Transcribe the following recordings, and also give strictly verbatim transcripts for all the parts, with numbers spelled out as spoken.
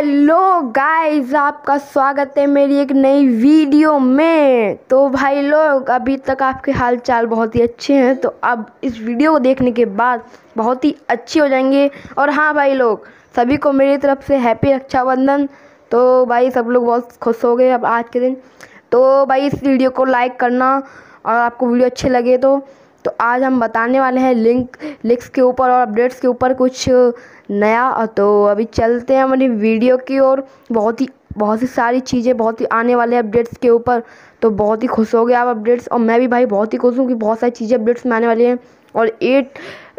Hello guys, आपका स्वागत है मेरी एक नई वीडियो में। तो भाई लोग, अभी तक आपके हाल चाल बहुत ही अच्छे हैं, तो अब इस वीडियो को देखने के बाद बहुत ही अच्छे हो जाएंगे। और हाँ भाई लोग, सभी को मेरी तरफ से हैप्पी रक्षाबंधन। तो भाई सब लोग बहुत खुश हो गए अब आज के दिन। तो भाई इस वीडियो को लाइक करना, और आपको वीडियो अच्छे लगे तो तो आज हम बताने वाले हैं लिंक लिंक्स के ऊपर और अपडेट्स के ऊपर कुछ नया। तो अभी चलते हैं हमारी वीडियो की ओर। बहुत ही बहुत सी सारी चीज़ें बहुत ही आने वाले अपडेट्स के ऊपर। तो बहुत ही खुश हो गए आप अपडेट्स, और मैं भी भाई बहुत ही खुश हूँ कि बहुत सारी चीज़ें अपडेट्स में आने वाली हैं। और एट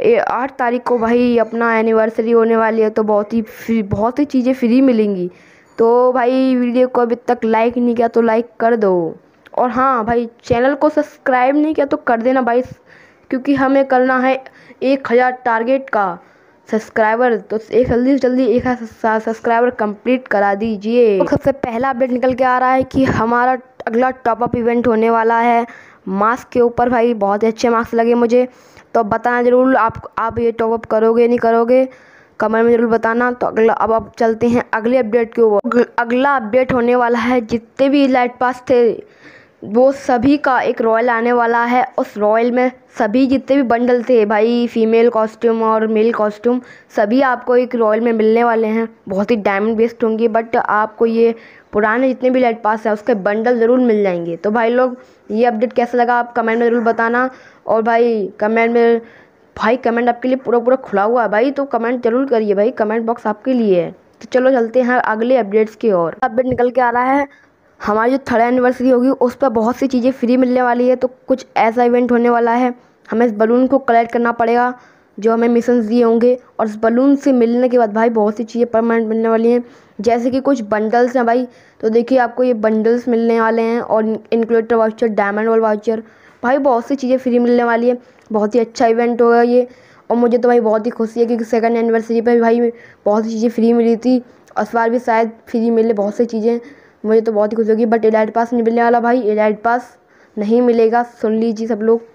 आठ तारीख को भाई अपना एनिवर्सरी होने वाली है, तो बहुत ही फ्री बहुत ही चीज़ें फ्री मिलेंगी। तो भाई वीडियो को अभी तक लाइक नहीं किया तो लाइक कर दो। और हाँ भाई, चैनल को सब्सक्राइब नहीं किया तो कर देना भाई, क्योंकि हमें करना है एक हज़ार टारगेट का सब्सक्राइबर। तो एक जल्दी से जल्दी एक हज़ार सब्सक्राइबर कंप्लीट करा दीजिए। तो सबसे पहला अपडेट निकल के आ रहा है कि हमारा अगला टॉपअप इवेंट होने वाला है मास्क के ऊपर। भाई बहुत ही अच्छे मास्क लगे मुझे, तो बताना ज़रूर आप आप ये टॉपअप करोगे नहीं करोगे, कमेंट में ज़रूर बताना। तो अगला अब अब चलते हैं अगले अपडेट के ऊपर। अगला अपडेट होने वाला है जितने भी लाइट पास थे वो सभी का एक रॉयल आने वाला है। उस रॉयल में सभी जितने भी बंडल थे भाई, फीमेल कॉस्ट्यूम और मेल कॉस्ट्यूम, सभी आपको एक रॉयल में मिलने वाले हैं। बहुत ही डायमंड बेस्ड होंगे, बट आपको ये पुराने जितने भी लाइट पास है उसके बंडल ज़रूर मिल जाएंगे। तो भाई लोग, ये अपडेट कैसा लगा आप कमेंट में ज़रूर बताना। और भाई कमेंट में भाई कमेंट आपके लिए पूरा पूरा खुला हुआ है भाई, तो कमेंट जरूर करिए भाई, कमेंट बॉक्स आपके लिए है। तो चलो चलते हैं अगले अपडेट्स की ओर। अपडेट निकल के आ रहा है हमारी जो थर्ड एनिवर्सरी होगी उस पर बहुत सी चीज़ें फ्री मिलने वाली है। तो कुछ ऐसा इवेंट होने वाला है, हमें इस बलून को कलेक्ट करना पड़ेगा जो हमें मिशंस दिए होंगे, और इस बलून से मिलने के बाद भाई बहुत सी चीज़ें परमानेंट मिलने वाली हैं। जैसे कि कुछ बंडल्स हैं भाई, तो देखिए आपको ये बंडल्स मिलने वाले हैं, और इंक्यूलेटर वाउचर, डायमंड वॉल वाउचर, भाई बहुत सी चीज़ें फ्री मिलने वाली है। बहुत ही अच्छा इवेंट होगा ये, और मुझे तो भाई बहुत ही खुशी है क्योंकि सेकंड एनिवर्सरी पर भाई बहुत सी चीज़ें फ्री मिली थी, और इस बार भी शायद फ्री मिले बहुत सी चीज़ें। मुझे तो बहुत ही खुशी होगी, बट एलाइट पास नहीं मिलने वाला भाई, एलाइट पास नहीं मिलेगा, सुन लीजिए सब लोग।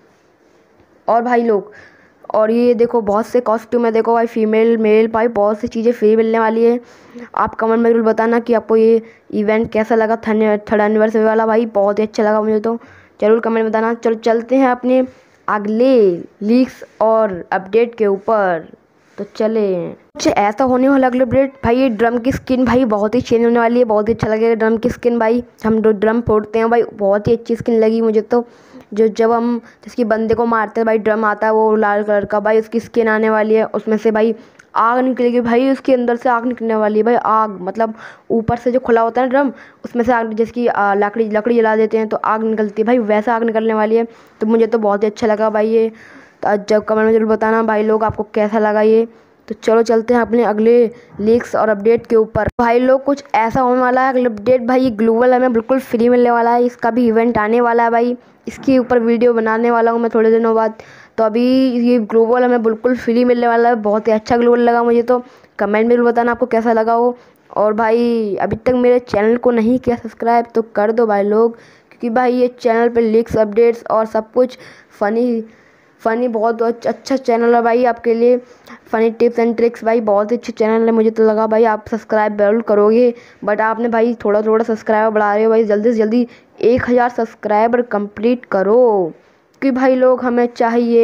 और भाई लोग, और ये देखो बहुत से कॉस्ट्यूम है, देखो भाई फीमेल मेल भाई बहुत सी चीज़ें फ्री मिलने वाली है। आप कमेंट में जरूर बताना कि आपको ये इवेंट कैसा लगा थर्ड एनिवर्सरी वाला। भाई बहुत ही अच्छा लगा मुझे, तो जरूर कमेंट में बताना। चलो चलते हैं अपने अगले लीक्स और अपडेट के ऊपर। तो चले कुछ ऐसा होने वाला अगले अपडेट। भाई ये ड्रम की स्किन भाई बहुत ही चेंज होने वाली है, बहुत ही अच्छा लगेगा ड्रम की स्किन। भाई हम जो ड्रम फोड़ते हैं भाई, बहुत ही अच्छी स्किन लगी मुझे तो। जो जब हम जिसकी बंदे को मारते हैं भाई, ड्रम आता है वो लाल कलर का, भाई उसकी स्किन आने वाली है, उसमें से भाई आग निकलेगी भाई, उसके अंदर से आग निकलने वाली है भाई। आग मतलब ऊपर से जो खुला होता है ना ड्रम, उसमें से आग, जिसकी लकड़ी लकड़ी जला देते हैं तो आग निकलती है भाई, वैसा आग निकलने वाली है। तो मुझे तो बहुत ही अच्छा लगा भाई ये। तो जब कमेंट में जरूर बताना भाई लोग आपको कैसा लगा ये। तो चलो चलते हैं अपने अगले लीक्स और अपडेट के ऊपर। भाई लोग कुछ ऐसा होने वाला है अगले अपडेट, भाई ये ग्लोबल हमें बिल्कुल फ्री मिलने वाला है, इसका भी इवेंट आने वाला है भाई, इसके ऊपर वीडियो बनाने वाला हूँ मैं थोड़े दिनों बाद। तो अभी ये ग्लोबल हमें बिल्कुल फ्री मिलने वाला है, बहुत ही अच्छा ग्लोबल लगा मुझे तो। कमेंट में बताना आपको कैसा लगा हो। और भाई अभी तक मेरे चैनल को नहीं किया सब्सक्राइब तो कर दो भाई लोग, क्योंकि भाई ये चैनल पर लीक्स अपडेट्स और सब कुछ फ़नी फ़नी बहुत अच्छा चैनल है भाई आपके लिए। फ़नी टिप्स एंड ट्रिक्स भाई बहुत अच्छे चैनल है, मुझे तो लगा भाई आप सब्सक्राइब जरूर करोगे, बट आपने भाई थोड़ा थोड़ा सब्सक्राइबर बढ़ा रहे हो भाई। जल्दी से जल्दी एक हज़ार सब्सक्राइबर कंप्लीट करो, क्योंकि भाई लोग हमें चाहिए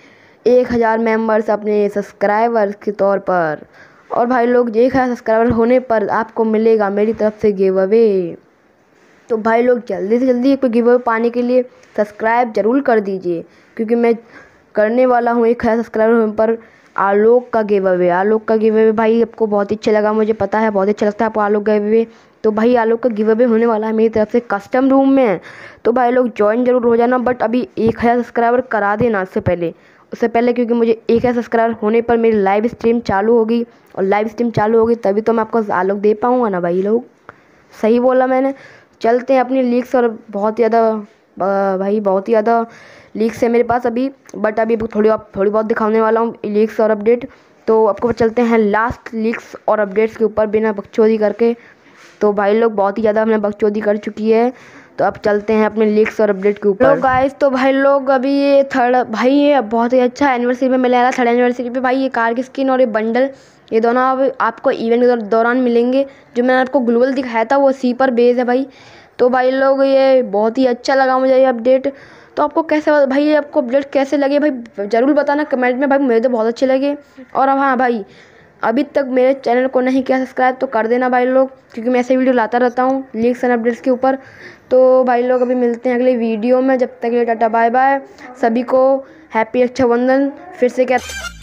एक हज़ार मेम्बर्स अपने सब्सक्राइबर के तौर पर। और भाई लोग एक हज़ार सब्सक्राइबर होने पर आपको मिलेगा मेरी तरफ से गिव अवे। तो भाई लोग जल्दी से जल्दी एक गिव अवे पाने के लिए सब्सक्राइब जरूर कर दीजिए, क्योंकि मैं करने वाला हूँ एक हज़ार सब्सक्राइबर पर आलोक का गिव अवे। आलोक का गिव अवे भाई आपको बहुत अच्छा लगा, मुझे पता है बहुत अच्छा लगता है आपको आलोक गिव अवे। तो भाई आलोक का गिव अवे होने वाला है मेरी तरफ से कस्टम रूम में, तो भाई लोग ज्वाइन जरूर हो जाना, बट अभी एक हज़ार सब्सक्राइबर करा देना उससे पहले उससे पहले क्योंकि मुझे एक हज़ार सब्सक्राइबर होने पर मेरी लाइव स्ट्रीम चालू होगी, और लाइव स्ट्रीम चालू होगी तभी तो मैं आपको आलोक दे पाऊँगा ना भाई लोग, सही बोला मैंने। चलते हैं अपनी लीक्स, और बहुत ज़्यादा भाई बहुत ही ज़्यादा लीक्स है मेरे पास अभी, बट अभी थोड़ी थोड़ी बहुत दिखाने वाला हूँ लीक्स और अपडेट। तो आपको चलते हैं लास्ट लीक्स और अपडेट्स के ऊपर बिना बकचोदी करके। तो भाई लोग बहुत ही ज़्यादा हमने बकचोदी कर चुकी है, तो अब चलते हैं अपने लीक्स और अपडेट के ऊपर। गाइस तो भाई लोग अभी ये थर्ड भाई ये बहुत ही अच्छा एनिवर्सरी में मिला है। थर्ड एनिवर्सरी पे भाई ये कार की स्किन और ये बंडल ये दोनों अब आपको इवेंट के दौरान मिलेंगे। जो मैंने आपको ग्लोबल दिखाया था वो सी पर बेस है भाई। तो भाई लोग ये बहुत ही अच्छा लगा मुझे ये अपडेट। तो आपको कैसे भाई ये आपको अपडेट कैसे लगे भाई ज़रूर बताना कमेंट में भाई। मुझे तो बहुत अच्छे लगे। और अब हाँ भाई अभी तक मेरे चैनल को नहीं किया सब्सक्राइब तो कर देना भाई लोग, क्योंकि मैं ऐसे वीडियो लाता रहता हूँ लीक्स एंड अपडेट्स के ऊपर। तो भाई लोग अभी मिलते हैं अगले वीडियो में, जब तक के लिए टाटा बाय बाय। सभी को हैप्पी रक्षाबंधन फिर से क्या